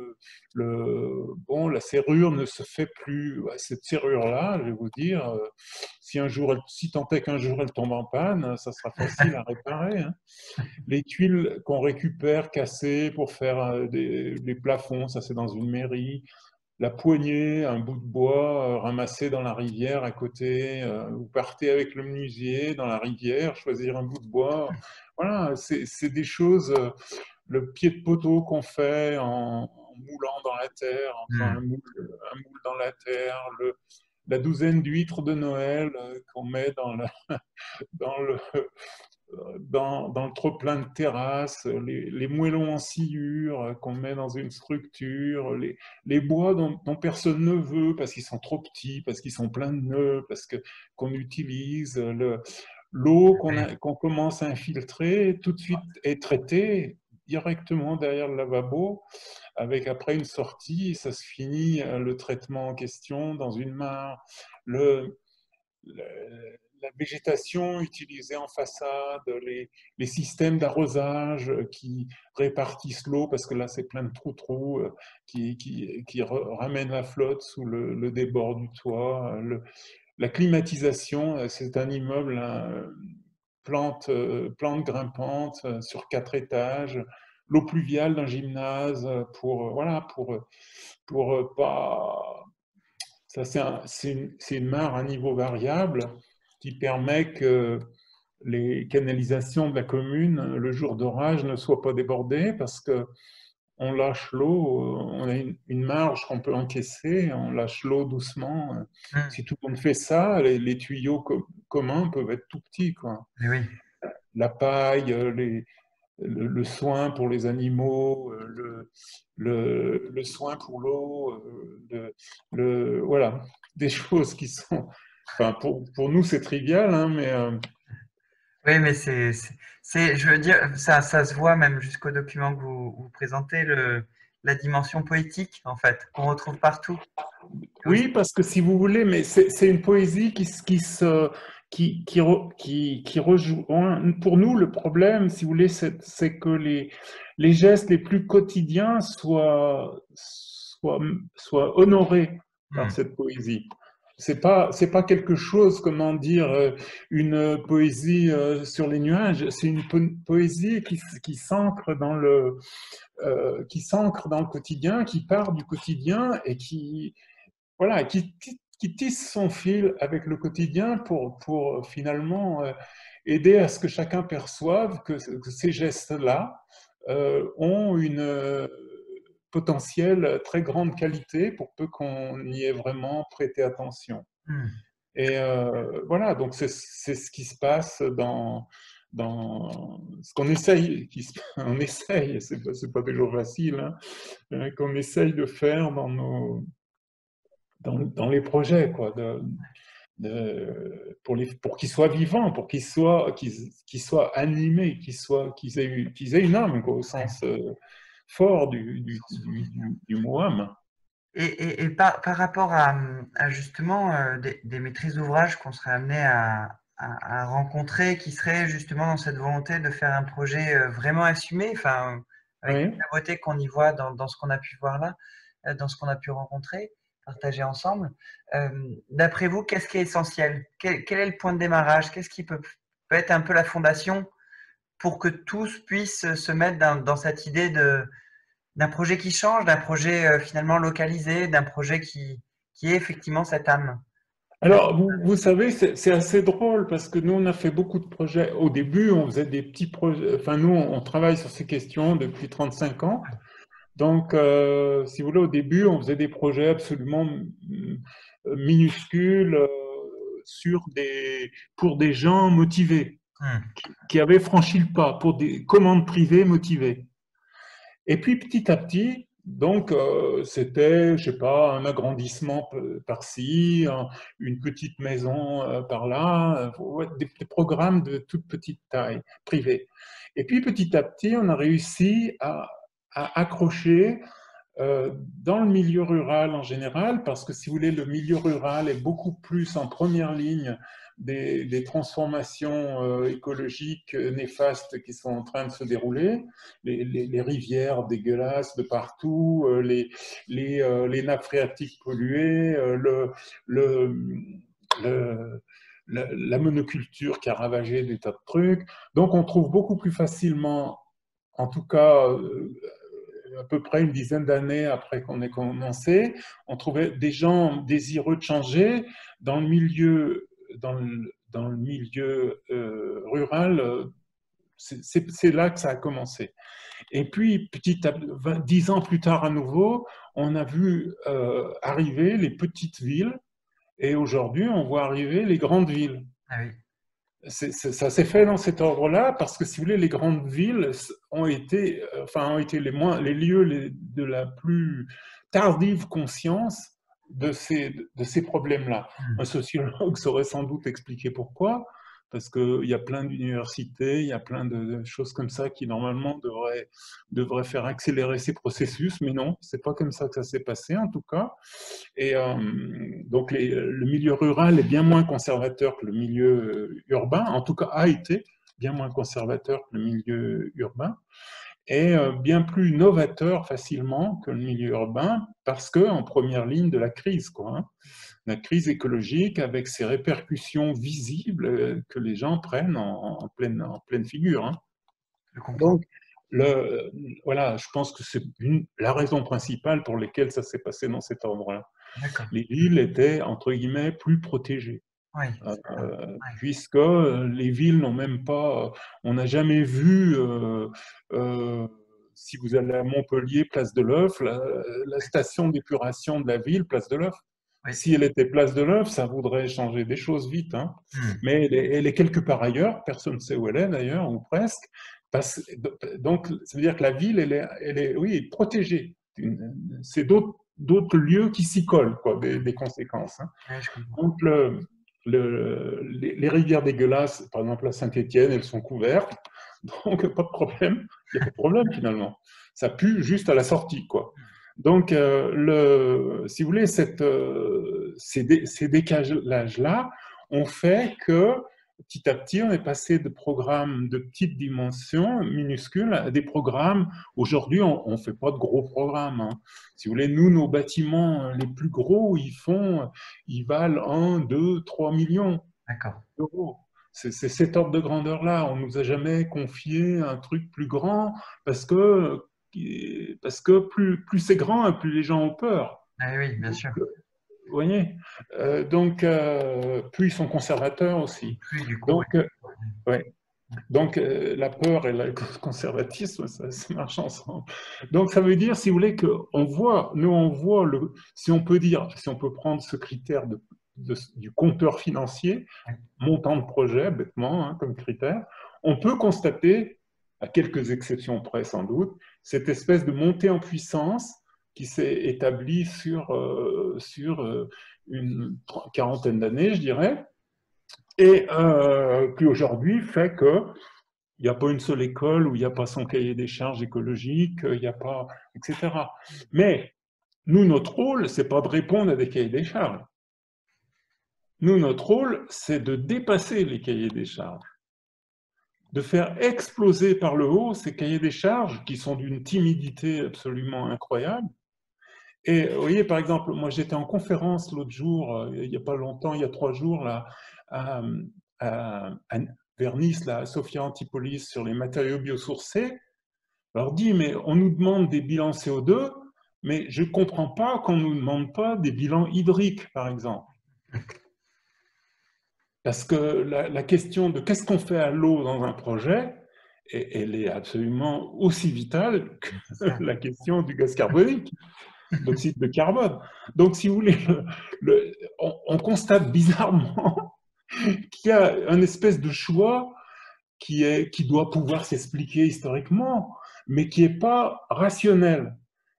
Bon, la serrure ne se fait plus. Cette serrure-là, je vais vous dire, si tant est qu'un jour elle tombe en panne, ça sera facile à réparer, hein. Les tuiles qu'on récupère cassées pour faire les plafonds, ça c'est dans une mairie. La poignée, un bout de bois ramassé dans la rivière à côté. Vous partez avec le menuisier dans la rivière, choisir un bout de bois. Voilà, c'est des choses. Le pied de poteau qu'on fait en moulant dans la terre, enfin Hmm. un moule dans la terre. La douzaine d'huîtres de Noël qu'on met dans le, dans le trop-plein de terrasse, les moellons en sciure qu'on met dans une structure, les bois dont personne ne veut parce qu'ils sont trop petits, parce qu'ils sont pleins de nœuds, qu'on utilise, l'eau qu'on commence à infiltrer, tout de suite est traitée directement derrière le lavabo, avec après une sortie, ça se finit le traitement en question dans une mare. Le, la végétation utilisée en façade, les systèmes d'arrosage qui répartissent l'eau, parce que là c'est plein de trous qui ramènent la flotte sous le débord du toit. La climatisation, c'est un immeuble, hein, plante grimpante sur 4 étages, l'eau pluviale d'un gymnase voilà, pour pas ça, c'est une mare à niveau variable qui permet que les canalisations de la commune, le jour d'orage, ne soient pas débordées parce que on lâche l'eau, on a une marge qu'on peut encaisser, on lâche l'eau doucement. Hmm. Si tout le monde fait ça, les tuyaux communs peuvent être tout petits, quoi. Mais oui. La paille, le soin pour les animaux, le soin pour l'eau, voilà, des choses qui sont, enfin, pour nous c'est trivial, hein, mais Oui, mais je veux dire, ça se voit même jusqu'au document que vous présentez, la dimension poétique, en fait, qu'on retrouve partout. Aussi. oui, parce que si vous voulez, mais c'est une poésie qui rejoint. Pour nous, le problème, si vous voulez, c'est que les gestes les plus quotidiens soient honorés par Hmm. cette poésie. C'est pas quelque chose, comment dire, une poésie sur les nuages. C'est une poésie qui s'ancre qui s'ancre dans le quotidien, qui part du quotidien et voilà, qui tisse son fil avec le quotidien pour finalement aider à ce que chacun perçoive que ces gestes-là ont une potentielle très grande qualité pour peu qu'on y ait vraiment prêté attention. Hmm. Et voilà, donc c'est ce qui se passe dans ce qu'on essaye, on essaye, c'est pas toujours facile, hein, qu'on essaye de faire dans les projets, quoi, pour qu'ils soient vivants, pour qu'ils soient animés, qu'ils aient une âme, quoi, au sens fort du mot âme. Et par rapport à justement des maîtrises d'ouvrage qu'on serait amené à rencontrer, qui seraient justement dans cette volonté de faire un projet vraiment assumé, enfin, avec Oui. la beauté qu'on y voit dans ce qu'on a pu voir là, dans ce qu'on a pu rencontrer, partager ensemble. D'après vous, qu'est-ce qui est essentiel? Quel est le point de démarrage? Qu'est-ce qui peut être un peu la fondation pour que tous puissent se mettre dans cette idée d'un projet qui change, d'un projet finalement localisé, d'un projet qui est effectivement cette âme. Alors, vous savez, c'est assez drôle parce que nous, on a fait beaucoup de projets. Au début, on faisait des petits projets. Enfin, nous, on travaille sur ces questions depuis 35 ans. Donc, si vous voulez, au début, on faisait des projets absolument minuscules pour des gens motivés, qui avaient franchi le pas, pour des commandes privées motivées. Et puis, petit à petit, donc, c'était, je sais pas, un agrandissement par-ci, une petite maison par-là, des programmes de toute petite taille, privés. Et puis, petit à petit, on a réussi à accrocher dans le milieu rural en général, parce que si vous voulez, le milieu rural est beaucoup plus en première ligne des transformations écologiques néfastes qui sont en train de se dérouler, les rivières dégueulasses de partout, les nappes phréatiques polluées, le, la monoculture qui a ravagé des tas de trucs. Donc on trouve beaucoup plus facilement, en tout cas à peu près une dizaine d'années après qu'on ait commencé, on trouvait des gens désireux de changer dans le milieu, dans le milieu rural. C'est là que ça a commencé. Et puis, 10 ans plus tard à nouveau, on a vu arriver les petites villes et aujourd'hui, on voit arriver les grandes villes. Ah oui. Ça s'est fait dans cet ordre-là parce que, si vous voulez, les grandes villes ont été les lieux de la plus tardive conscience de ces problèmes-là. Un sociologue saurait sans doute expliquer pourquoi, parce qu'il y a plein d'universités, il y a plein de choses comme ça qui, normalement, devraient faire accélérer ces processus, mais non, c'est pas comme ça que ça s'est passé, en tout cas. Et donc, le milieu rural est bien moins conservateur que le milieu urbain, en tout cas a été bien moins conservateur que le milieu urbain, et bien plus novateur facilement que le milieu urbain, parce qu'en première ligne de la crise, quoi, hein, la crise écologique avec ses répercussions visibles que les gens prennent en pleine figure. Hein. Je comprends. Donc, voilà, je pense que c'est la raison principale pour laquelle ça s'est passé dans cet ordre-là. Les villes étaient, entre guillemets, plus protégées. Oui, puisque les villes n'ont même pas... On n'a jamais vu, si vous allez à Montpellier, Place de l'Œuf, la station d'épuration de la ville, Place de l'Œuf. Oui. Si elle était Place de l'Œuf, ça voudrait changer des choses vite. Hein. Mais elle est quelque part ailleurs, personne ne sait où elle est d'ailleurs, ou presque. Donc, ça veut dire que la ville, elle est oui, protégée. C'est d'autres lieux qui s'y collent, quoi, des conséquences. Hein. Donc, les rivières dégueulasses, par exemple à Saint-Étienne, elles sont couvertes, donc pas de problème. Il n'y a pas de problème finalement. Ça pue juste à la sortie, quoi. Donc, si vous voulez, ces décalages-là ont fait que petit à petit, on est passé de programmes de petite dimension, minuscules, à des programmes. Aujourd'hui, on ne fait pas de gros programmes. Hein. Si vous voulez, nous, nos bâtiments les plus gros, ils valent 1, 2, 3 millions d'euros. C'est cet ordre de grandeur-là. On ne nous a jamais confié un truc plus grand parce que plus c'est grand, plus les gens ont peur. Ah oui, bien sûr. Vous voyez, plus ils sont conservateurs aussi. Plus du coup. Ouais. Donc, la peur et le conservatisme, ça marche ensemble. Donc, ça veut dire, si vous voulez, on voit, si on peut prendre ce critère du compteur financier, montant de projet, bêtement, hein, comme critère, on peut constater, à quelques exceptions près sans doute, cette espèce de montée en puissance qui s'est établie sur une quarantaine d'années, je dirais, et qui aujourd'hui fait qu'il n'y a pas une seule école où il n'y a pas son cahier des charges écologique, il n'y a pas, etc. Mais nous, notre rôle, c'est pas de répondre à des cahiers des charges. Nous, notre rôle, c'est de dépasser les cahiers des charges, de faire exploser par le haut ces cahiers des charges qui sont d'une timidité absolument incroyable. Et vous voyez, par exemple, moi j'étais en conférence l'autre jour, il n'y a pas longtemps, il y a 3 jours, là, vers Nice, là, à Sophia Antipolis, sur les matériaux biosourcés. leur dis, mais on nous demande des bilans CO2, mais je ne comprends pas qu'on ne nous demande pas des bilans hydriques, par exemple. Parce que la question de qu'est-ce qu'on fait à l'eau dans un projet, elle est absolument aussi vitale que la question du gaz carbonique, d'oxyde de carbone. Donc, si vous voulez, on constate bizarrement qu'il y a un espèce de choix qui doit pouvoir s'expliquer historiquement, mais qui n'est pas rationnel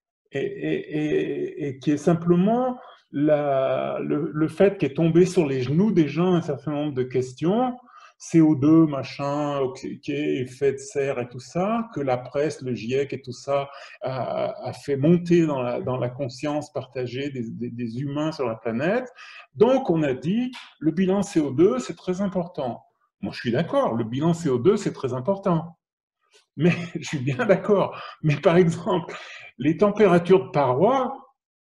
et qui est simplement le fait qu'est tombé sur les genoux des gens un certain nombre de questions, CO2, machin, effet de serre et tout ça, que la presse, le GIEC et tout ça a fait monter dans la conscience partagée des humains sur la planète. Donc on a dit, le bilan CO2, c'est très important. Moi, je suis d'accord, le bilan CO2, c'est très important. Mais je suis bien d'accord. Mais par exemple, les températures de paroi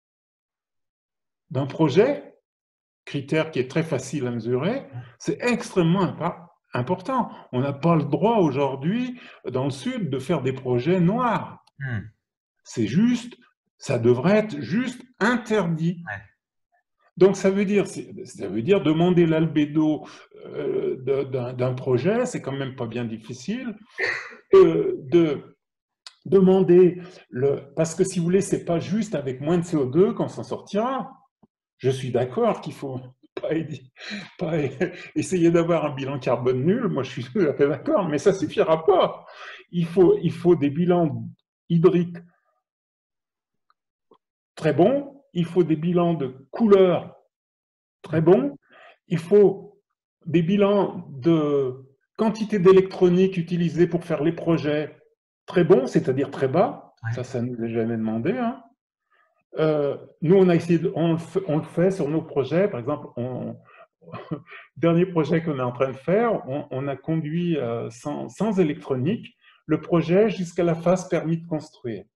d'un projet, critère qui est très facile à mesurer, c'est extrêmement important. On n'a pas le droit aujourd'hui, dans le Sud, de faire des projets noirs. C'est juste, ça devrait être juste interdit. Donc ça veut dire demander l'albédo d'un projet, c'est quand même pas bien difficile. De demander parce que si vous voulez, c'est pas juste avec moins de CO2 qu'on s'en sortira. Je suis d'accord qu'il faut pas essayer d'avoir un bilan carbone nul. Moi, je suis tout à fait d'accord, mais ça suffira pas. Il faut des bilans hydriques très bons. Il faut des bilans de couleur très bons. Il faut des bilans de quantité d'électronique utilisée pour faire les projets très bons, c'est-à-dire très bas. Ça ne nous est jamais demandé. Hein. Nous, on a essayé, on le fait sur nos projets. Par exemple, le dernier projet qu'on est en train de faire, on a conduit sans électronique le projet jusqu'à la phase permis de construire.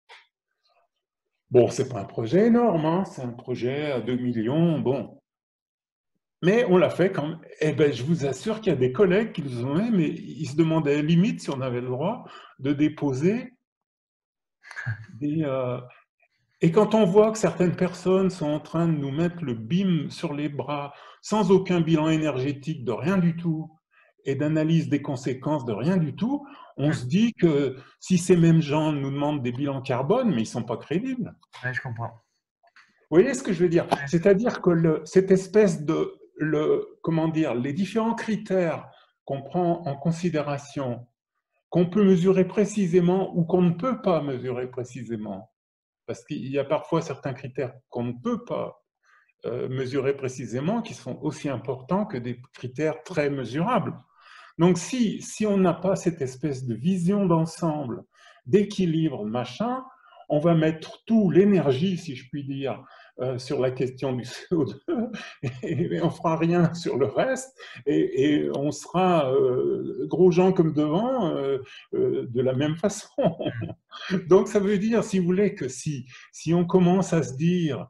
Bon, c'est pas un projet énorme, hein, c'est un projet à 2 millions, bon. Mais on l'a fait quand même. Eh ben, je vous assure qu'il y a des collègues qui nous ont dit, mais ils se demandaient limite si on avait le droit de déposer des... Et quand on voit que certaines personnes sont en train de nous mettre le BIM sur les bras, sans aucun bilan énergétique de rien du tout, et d'analyse des conséquences de rien du tout, on se dit que si ces mêmes gens nous demandent des bilans carbone, mais ils ne sont pas crédibles. Oui, je comprends. Vous voyez ce que je veux dire? C'est-à-dire que cette espèce de... comment dire, les différents critères qu'on prend en considération, qu'on peut mesurer précisément ou qu'on ne peut pas mesurer précisément, parce qu'il y a parfois certains critères qu'on ne peut pas mesurer précisément, qui sont aussi importants que des critères très mesurables. Donc, si on n'a pas cette espèce de vision d'ensemble, d'équilibre, machin, on va mettre tout, l'énergie, si je puis dire, sur la question du CO2, et on fera rien sur le reste, et on sera gros gens comme devant, de la même façon. Donc, ça veut dire, si vous voulez, que si on commence à se dire,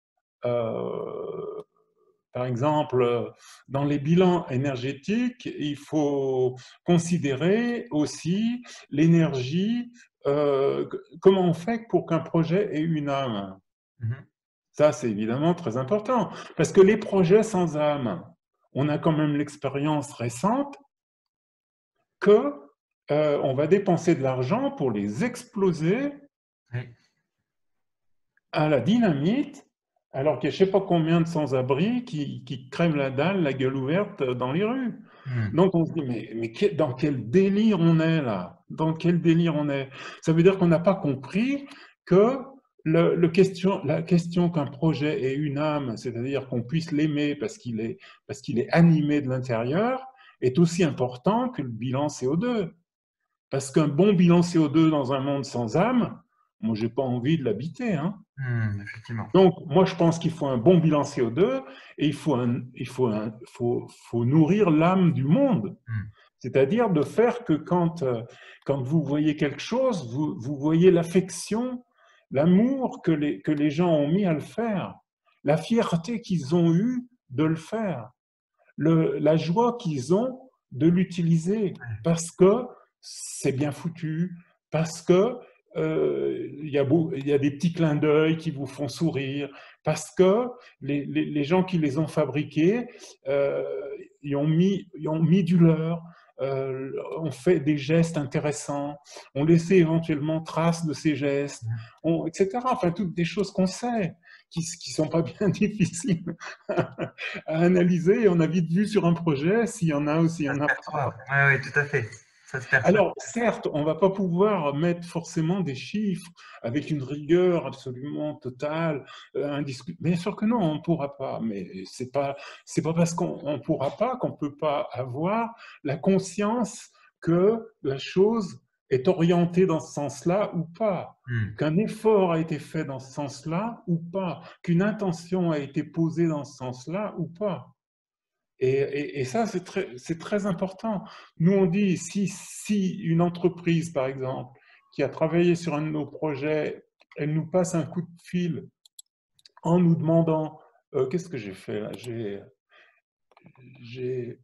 par exemple, dans les bilans énergétiques, il faut considérer aussi l'énergie, comment on fait pour qu'un projet ait une âme. Ça, c'est évidemment très important, parce que les projets sans âme, on a quand même l'expérience récente que on va dépenser de l'argent pour les exploser à la dynamite, alors qu'il y a je ne sais pas combien de sans-abri qui crèvent la dalle, la gueule ouverte dans les rues. Donc on se dit, mais dans quel délire on est là? Dans quel délire on est? Ça veut dire qu'on n'a pas compris que la question qu'un projet ait une âme, c'est-à-dire qu'on puisse l'aimer parce qu'il est animé de l'intérieur, est aussi important que le bilan CO2. Parce qu'un bon bilan CO2 dans un monde sans âme, moi, je n'ai pas envie de l'habiter. Hein. Effectivement. Donc, moi, je pense qu'il faut un bon bilan CO2 et il faut nourrir l'âme du monde. C'est-à-dire de faire que quand vous voyez quelque chose, vous voyez l'affection, l'amour que les gens ont mis à le faire, la fierté qu'ils ont eue de le faire, la joie qu'ils ont de l'utiliser, parce que c'est bien foutu, parce que il y a des petits clins d'œil qui vous font sourire, parce que les gens qui les ont fabriqués y ont mis du leur, ont fait des gestes intéressants, ont laissé éventuellement trace de ces gestes, etc. Enfin, toutes des choses qu'on sait, qui ne sont pas bien difficiles à analyser, et on a vite vu sur un projet s'il y en a ou s'il n'y Ça en se a perçoit. pas. Oui, oui, tout à fait. Ça se perçoit. Alors, certes, on ne va pas pouvoir mettre forcément des chiffres avec une rigueur absolument totale, indiscutable. Bien sûr que non, on ne pourra pas. Mais c'est pas parce qu'on ne pourra pas qu'on ne peut pas avoir la conscience que la chose est orientée dans ce sens-là ou pas, qu'un effort a été fait dans ce sens-là ou pas, qu'une intention a été posée dans ce sens-là ou pas. Et ça, c'est très important. Nous, on dit, si une entreprise, par exemple, qui a travaillé sur un de nos projets, elle nous passe un coup de fil en nous demandant, qu'est-ce que j'ai fait là? J'ai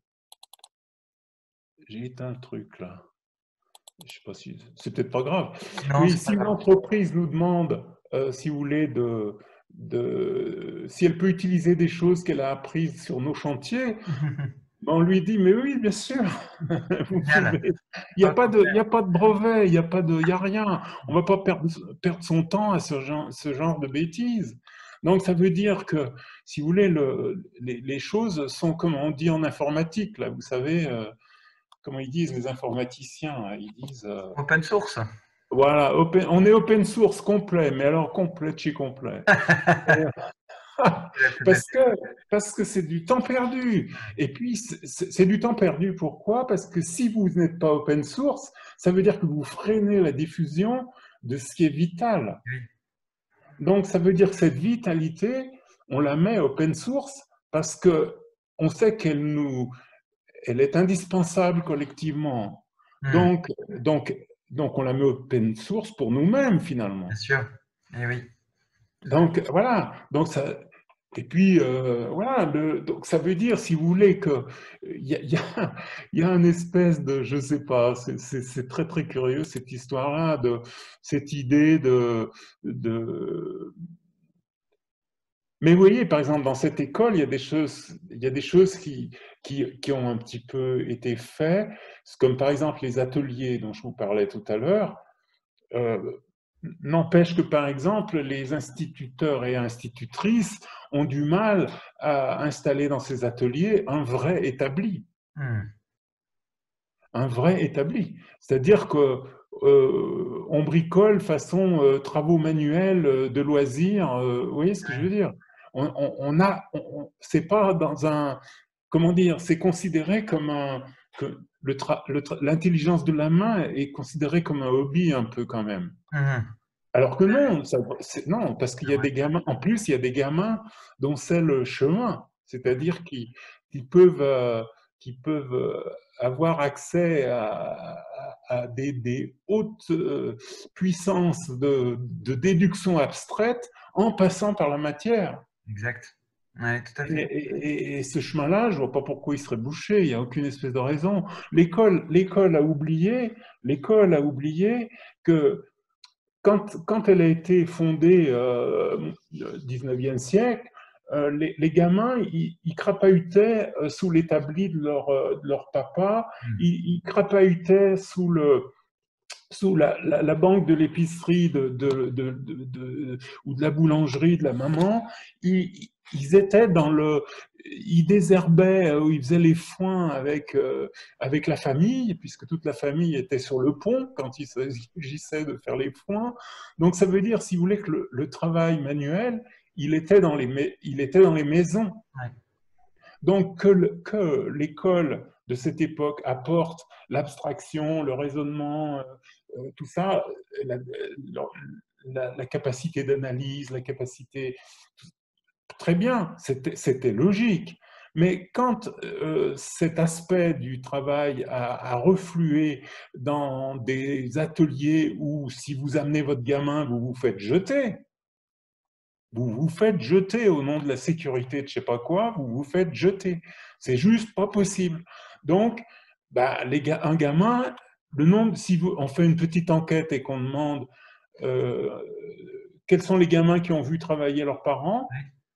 éteint le truc là. Je sais pas si c'est peut-être pas grave. Non, Oui, c'est si pas une grave. entreprise nous demande, si vous voulez, si elle peut utiliser des choses qu'elle a apprises sur nos chantiers, on lui dit, mais oui, bien sûr, vous Génial. pouvez. Il n'y a Ok. pas de brevet, il n'y a rien. On ne va pas perdre son temps à ce genre de bêtises. Donc, ça veut dire que, si vous voulez, les choses sont comme on dit en informatique. Là, vous savez, comment ils disent les informaticiens, hein, ils disent, Open source. voilà, on est open source complet, mais alors complet de chez complet. Parce que parce que c'est du temps perdu. Et puis, c'est du temps perdu. Pourquoi? Parce que si vous n'êtes pas open source, ça veut dire que vous freinez la diffusion de ce qui est vital. Oui. Donc, ça veut dire que cette vitalité, on la met open source parce que on sait elle est indispensable collectivement. Donc, donc, donc, on la met open source pour nous-mêmes, Bien finalement. sûr. Eh oui. Donc voilà, donc ça, et puis voilà, donc ça veut dire, si vous voulez, que il y a une espèce de, je sais pas, c'est très très curieux cette histoire-là, de cette idée de. Mais vous voyez, par exemple, dans cette école, il y a des choses qui ont un petit peu été faites, comme par exemple les ateliers dont je vous parlais tout à l'heure. Euh, N'empêche que, par exemple, les instituteurs et institutrices ont du mal à installer dans ces ateliers un vrai établi. Un vrai établi. C'est-à-dire que on bricole façon travaux manuels de loisirs. Vous voyez ce que je veux dire? C'est pas dans un, comment dire, c'est considéré comme un, que l'intelligence de la main est considérée comme un hobby un peu quand même. Alors que non, non, parce qu'il y a des gamins, en plus, il y a des gamins dont c'est le chemin, c'est-à-dire qui peuvent, qui peuvent avoir accès à des hautes puissances de déduction abstraite en passant par la matière. Exact. Oui, tout à fait. Et ce chemin-là, je ne vois pas pourquoi il serait bouché, il n'y a aucune espèce de raison. L'école a oublié que quand elle a été fondée au 19e siècle, les gamins, ils crapahutaient sous l'établi de leur papa, ils crapahutaient sous la banque de l'épicerie ou de la boulangerie de la maman. Ils étaient ils désherbaient, ils faisaient les foins avec la famille, puisque toute la famille était sur le pont quand il s'agissait de faire les foins. Donc ça veut dire, si vous voulez, que le travail manuel, il était dans les maisons. Ouais. Donc que l'école de cette époque apporte l'abstraction, le raisonnement, tout ça, la capacité d'analyse, la capacité. Très bien, c'était logique. Mais quand cet aspect du travail a reflué dans des ateliers où, si vous amenez votre gamin, vous vous faites jeter, vous vous faites jeter au nom de la sécurité de je sais pas quoi, vous vous faites jeter. C'est juste pas possible. Donc, bah, un gamin, le nombre, si on fait une petite enquête et qu'on demande quels sont les gamins qui ont vu travailler leurs parents,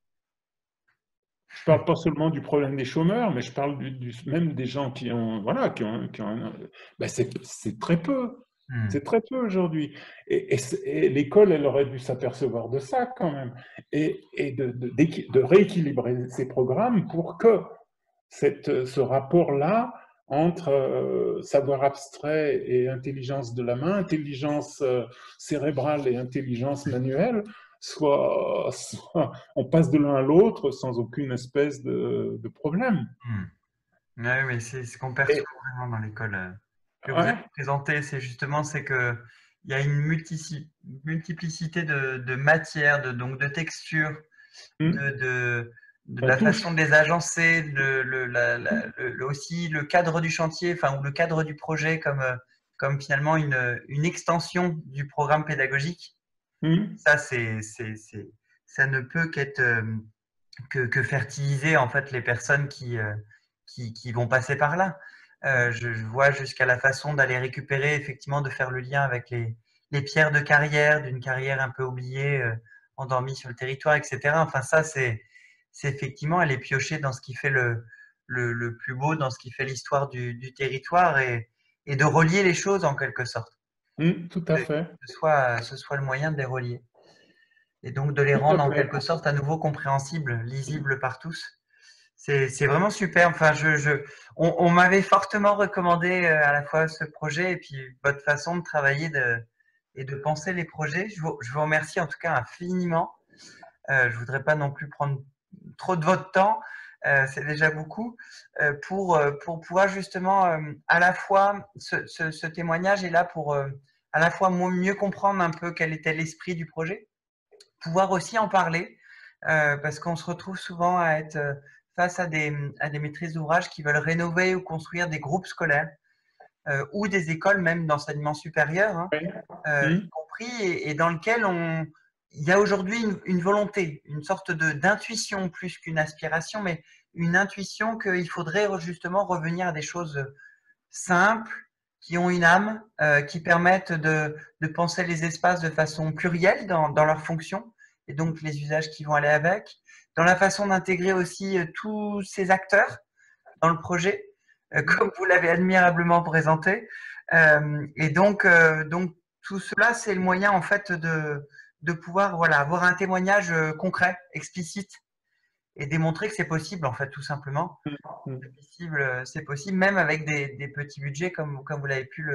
je ne parle pas seulement du problème des chômeurs, mais je parle même des gens qui ont, voilà, ben c'est très peu. C'est très peu aujourd'hui. Et l'école, elle aurait dû s'apercevoir de ça quand même. Et de rééquilibrer ses programmes pour que ce rapport-là entre savoir abstrait et intelligence de la main, intelligence cérébrale et intelligence manuelle, soit on passe de l'un à l'autre sans aucune espèce de problème. Oui, c'est ce qu'on perçoit vraiment dans l'école que vous avez présentée. C'est justement, c'est que il y a une multiplicité de matières, donc de textures, de la façon de les agencer, aussi le cadre du chantier, enfin, ou le cadre du projet comme finalement une extension du programme pédagogique. Ça, ça ne peut qu'être que fertiliser en fait les personnes qui vont passer par là. Je vois jusqu'à la façon d'aller récupérer, effectivement, de faire le lien avec les pierres de carrière, d'une carrière un peu oubliée, endormie sur le territoire, etc. Enfin, ça, c'est effectivement, elle est piochée dans ce qui fait le plus beau, dans ce qui fait l'histoire du territoire et de relier les choses en quelque sorte. Tout à fait. Que ce soit le moyen de les relier. Et donc de les rendre en quelque sorte à nouveau compréhensibles, lisibles par tous. C'est vraiment super. Enfin, on m'avait fortement recommandé à la fois ce projet et puis votre façon de travailler et de penser les projets. Je vous remercie en tout cas infiniment. Je voudrais pas non plus prendre trop de votre temps, c'est déjà beaucoup, pour pouvoir justement à la fois ce témoignage est là pour à la fois mieux comprendre un peu quel était l'esprit du projet, pouvoir aussi en parler, parce qu'on se retrouve souvent à être face à des maîtrises d'ouvrage qui veulent rénover ou construire des groupes scolaires ou des écoles même d'enseignement supérieur, hein, y compris, et dans lequel il y a aujourd'hui une volonté, une sorte d'intuition plus qu'une aspiration, mais une intuition qu'il faudrait justement revenir à des choses simples, qui ont une âme, qui permettent de penser les espaces de façon plurielle dans leur fonction, et donc les usages qui vont aller avec, dans la façon d'intégrer aussi tous ces acteurs dans le projet, comme vous l'avez admirablement présenté. Et donc tout cela, c'est le moyen en fait de pouvoir avoir un témoignage concret, explicite, et démontrer que c'est possible en fait, tout simplement. C'est possible, même avec des petits budgets comme vous l'avez pu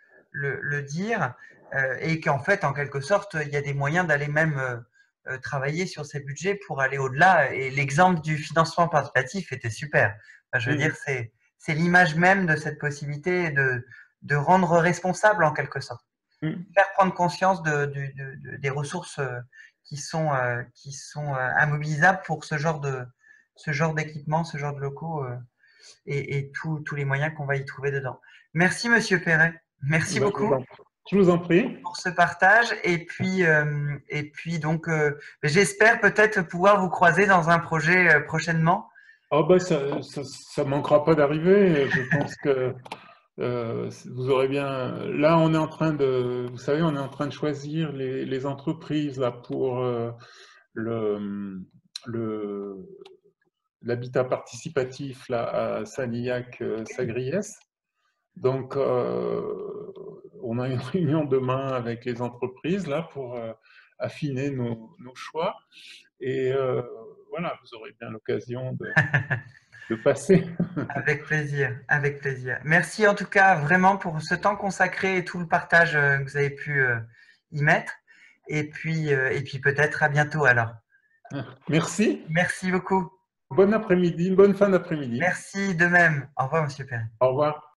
le dire, et qu'en fait, en quelque sorte, il y a des moyens d'aller même travailler sur ces budgets pour aller au-delà. Et l'exemple du financement participatif était super. Enfin, je veux dire, c'est l'image même de cette possibilité de rendre responsable en quelque sorte. Faire prendre conscience des ressources qui sont immobilisables pour ce genre d'équipement, ce genre de locaux et tous les moyens qu'on va y trouver dedans. Merci Monsieur Perret. Merci beaucoup. Je vous en prie. Pour ce partage. Et puis donc, j'espère peut-être pouvoir vous croiser dans un projet prochainement. Oh ben ça manquera pas d'arriver. Je pense que vous aurez bien. Là, on est en train vous savez, on est en train de choisir les entreprises là pour l'habitat participatif là à Sanilhac-Sagriès. Donc, on a une réunion demain avec les entreprises là pour affiner nos choix. Et voilà, vous aurez bien l'occasion de passer. Avec plaisir, avec plaisir. Merci en tout cas vraiment pour ce temps consacré et tout le partage que vous avez pu y mettre. Et puis peut-être à bientôt alors. Merci. Merci beaucoup. Bon après-midi, bonne fin d'après-midi. Merci de même. Au revoir, Monsieur Perret. Au revoir.